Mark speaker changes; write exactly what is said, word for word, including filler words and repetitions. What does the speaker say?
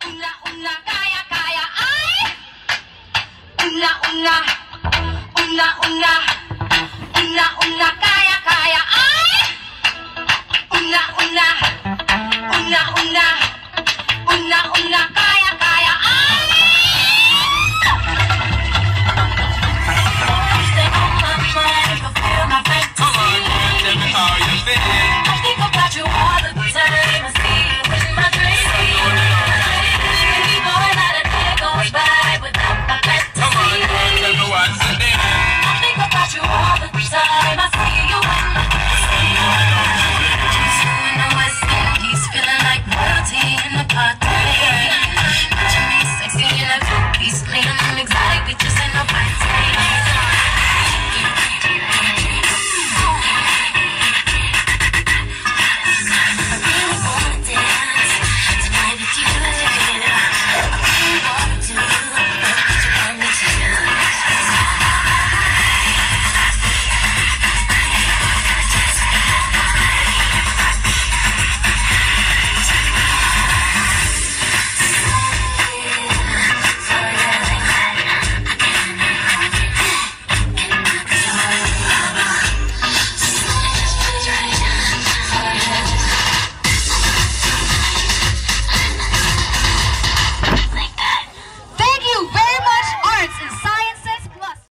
Speaker 1: Una, una, kaya, kaya, ay. Una, una, una, una, una, una, kaya, kaya, ay. Una, una, una, una, una, una.